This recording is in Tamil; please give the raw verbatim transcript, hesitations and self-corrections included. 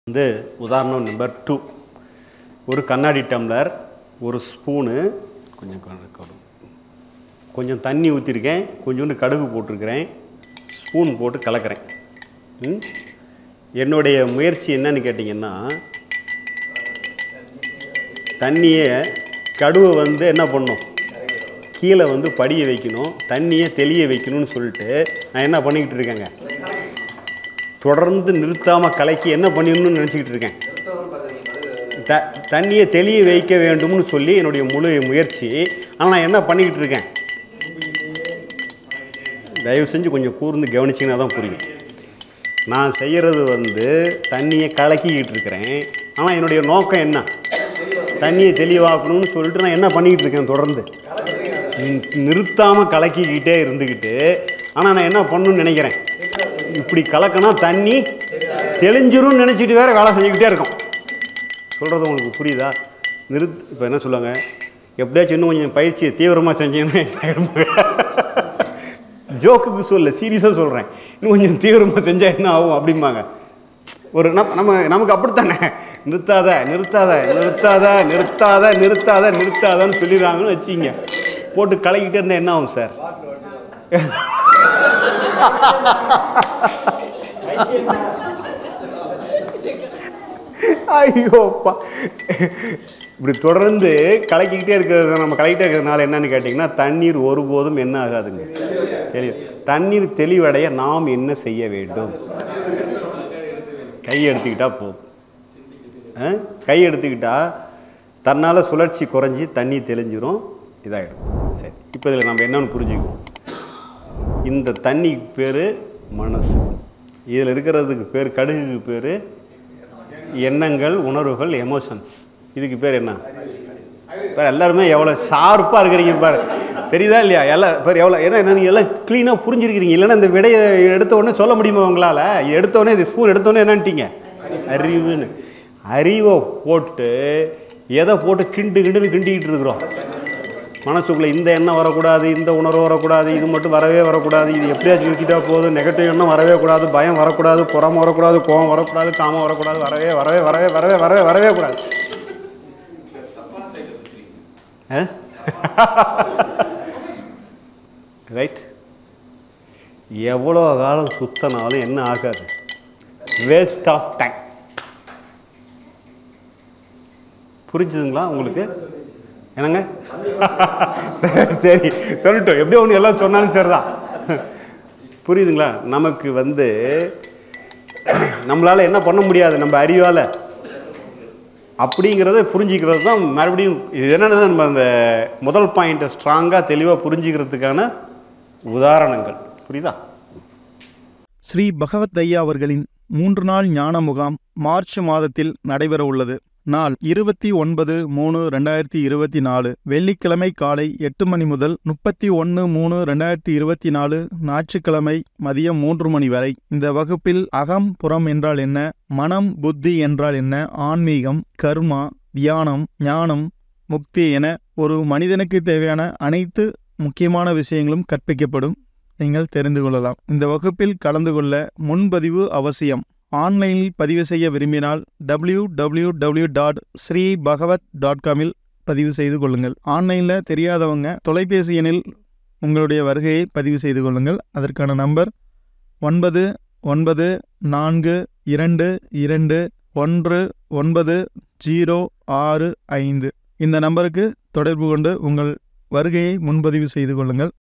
வந்து உதாரணம் நம்பர் டூ. ஒரு கண்ணாடி டம்ளர், ஒரு ஸ்பூனு, கொஞ்சம் கடுகு, கொஞ்சம் தண்ணி ஊற்றிருக்கேன், கொஞ்சோண்டு கடுகு போட்டிருக்கிறேன், ஸ்பூன் போட்டு கலக்கிறேன். என்னுடைய முயற்சி என்னன்னு கேட்டிங்கன்னா, தண்ணியை கடுவை வந்து என்ன பண்ணணும், கீழே வந்து படிய வைக்கணும், தண்ணியை தெளிய வைக்கணும்னு சொல்லிட்டு நான் என்ன பண்ணிக்கிட்டு இருக்கேங்க, தொடர்ந்து நிறுத்தாமல் கலக்கி என்ன பண்ணிடணும்னு நினச்சிக்கிட்டு இருக்கேன். த தண்ணியை தெளிய வைக்க வேண்டும்னு சொல்லி என்னுடைய முழு முயற்சி. ஆனால் நான் என்ன பண்ணிக்கிட்டு இருக்கேன், தயவு செஞ்சு கொஞ்சம் கூர்ந்து கவனிச்சிங்கன்னா தான் புரியும். நான் செய்கிறது வந்து தண்ணியை கலக்கிக்கிட்டு இருக்கிறேன். ஆனால் என்னுடைய நோக்கம் என்ன, தண்ணியை தெளிவாக்கணும்னு சொல்லிட்டு நான் என்ன பண்ணிக்கிட்டு இருக்கேன், தொடர்ந்து நிறுத்தாமல் கலக்கிக்கிட்டே இருந்துக்கிட்டு. ஆனால் நான் என்ன பண்ணணும்னு நினைக்கிறேன், இப்படி கலக்கினா தண்ணி தெளிஞ்சிரும்னு நினச்சிட்டு வேறு வேலை செஞ்சுக்கிட்டே இருக்கோம். சொல்கிறது உங்களுக்கு புரியுதா? நிறுத் இப்போ என்ன சொல்லுவாங்க, எப்படியாச்சும் இன்னும் கொஞ்சம் பயிற்சியை தீவிரமாக செஞ்சீங்கன்னா, ஜோக்குக்கு சொல்ல சீரியஸாக சொல்கிறேன், இன்னும் கொஞ்சம் தீவிரமாக செஞ்சால் என்ன ஆகும் அப்படிம்பாங்க. ஒரு நம் நம்ம நமக்கு அப்படித்தானே, நிறுத்தாத நிறுத்தாத நிறுத்தாத நிறுத்தாத நிறுத்தாத நிறுத்தாதான்னு சொல்லிடுறாங்கன்னு வச்சுங்க, போட்டு கலக்கிட்டே இருந்தால் என்ன ஆகும் சார்? ஐயோப்பா, இப்படி தொடர்ந்து கலக்கிக்கிட்டே இருக்கிறது, நம்ம கலக்கிட்டே இருக்கிறதுனால என்னன்னு கேட்டிங்கன்னா, தண்ணீர் ஒருபோதும் என்ன ஆகாதுங்க, தெளிவு. தண்ணீர் தெளிவடைய நாம் என்ன செய்ய வேண்டும், கை எடுத்துக்கிட்டா போதும். கை எடுத்துக்கிட்டா தன்னால் சுழற்சி குறைஞ்சி தண்ணி தெளிஞ்சிரும், இதாகிடும். சரி, இப்போ இதில் நம்ம என்னன்னு புரிஞ்சுக்குவோம். இந்த தண்ணிக்கு பேர் மனசு, இதில் இருக்கிறதுக்கு பேர், கடுகுக்கு பேர் எண்ணங்கள், உணர்வுகள், எமோஷன்ஸ். இதுக்கு பேர் என்ன? பேர் எல்லாருமே எவ்வளோ ஷார்ப்பாக இருக்கிறீங்க பாரு, தெரியுதா இல்லையா? எல்லாம் பேர் எவ்வளோ, ஏன்னா என்ன நீங்கள் எல்லாம் க்ளீனாக புரிஞ்சிருக்கிறீங்க. இல்லைன்னா இந்த விடையை எடுத்த உடனே சொல்ல முடியுமா உங்களால்? எடுத்தோடனே இது ஸ்பூன் எடுத்தோடனே என்னன்ட்டீங்க, அறிவுன்னு. அறிவை போட்டு எதை போட்டு கிண்டு கிண்டுன்னு கிண்டிக்கிட்டு இருக்கிறோம் மனசுக்குள்ளே. இந்த எண்ணம் வரக்கூடாது, இந்த உணர்வு வரக்கூடாது, இது மட்டும் வரவே வரக்கூடாது, இது எப்படியாச்சும் நிறுத்திட்டா போதும், நெகட்டிவ் எண்ணம் வரவே கூடாது, பயம் வரக்கூடாது, புறம் வரக்கூடாது, கோபம் வரக்கூடாது, காமம் வரக்கூடாது, வரவே வரவே வரவே வரவே வரவே வரவே கூடாது. ரைட்? எவ்வளோ காலம் சுத்தனாலும் என்ன ஆகாது, வேஸ்ட் ஆஃப் டைம். புரிஞ்சுதுங்களா உங்களுக்கு? என்னங்க? சரி சொல்லட்டும், எப்படியோ ஒன்று எல்லாம் சொன்னாலும் சரிதான். புரியுதுங்களா? நமக்கு வந்து நம்மளால் என்ன பண்ண முடியாது, நம்ம அறிவால் அப்படிங்கிறத புரிஞ்சிக்கிறது தான். மறுபடியும் இது என்னென்னு நம்ம அந்த முதல் பாயிண்ட்டை ஸ்ட்ராங்காக தெளிவாக புரிஞ்சிக்கிறதுக்கான உதாரணங்கள். புரியுதா? ஸ்ரீ பகவத் ஐயா அவர்களின் மூன்று நாள் ஞான முகாம் மார்ச் மாதத்தில் நடைபெற உள்ளது. நாள் இருபத்தி ஒன்பது மூணு ரெண்டாயிரத்தி இருபத்தி நாலு வெள்ளிக்கிழமை காலை எட்டு மணி முதல் முப்பத்தி ஒன்று மூணு ரெண்டாயிரத்தி இருபத்தி நாலு ஞாயிற்றுக்கிழமை மதியம் மூன்று மணி வரை. இந்த வகுப்பில் அகம் புறம் என்றால் என்ன, மனம் புத்தி என்றால் என்ன, ஆன்மீகம், கர்மா, தியானம், ஞானம், முக்தி என ஒரு மனிதனுக்கு தேவையான அனைத்து முக்கியமான விஷயங்களும் கற்பிக்கப்படும். நீங்கள் தெரிந்து கொள்ளலாம். இந்த வகுப்பில் கலந்து கொள்ள முன்பதிவு அவசியம். ஆன்லைனில் பதிவு செய்ய விரும்பினால் W W W dot Shri Bhagavat dot காமில் பதிவு செய்து கொள்ளுங்கள். ஆன்லைனில் தெரியாதவங்க தொலைபேசி எண்ணில் உங்களுடைய வருகையை பதிவு செய்து கொள்ளுங்கள். அதற்கான நம்பர் ஒன்பது ஒன்பது நான்கு இரண்டு இரண்டு ஒன்று ஒன்பது ஜீரோ ஆறு ஐந்து. இந்த நம்பருக்கு தொடர்பு கொண்டு உங்கள் வருகையை முன்பதிவு செய்து கொள்ளுங்கள்.